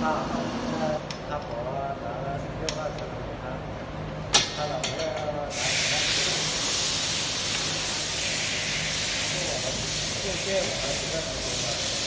他婆拿了6万车给他老婆要拿5万借我们10万块钱吧。